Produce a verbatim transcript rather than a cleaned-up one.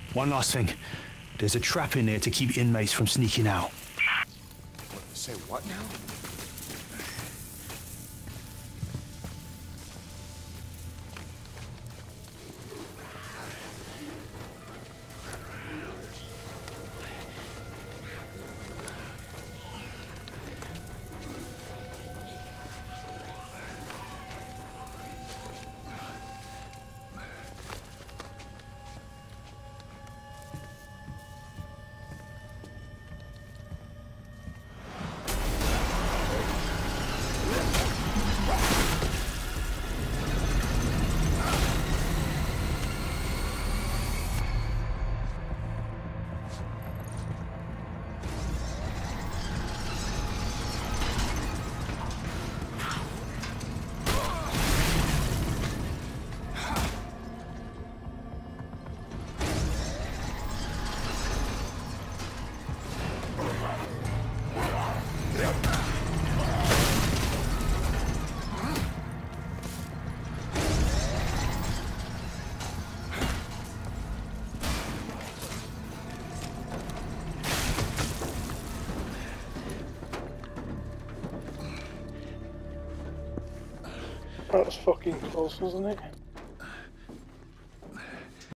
One last thing. There's a trap in there to keep inmates from sneaking out. What, say what now? That was fucking close, wasn't it?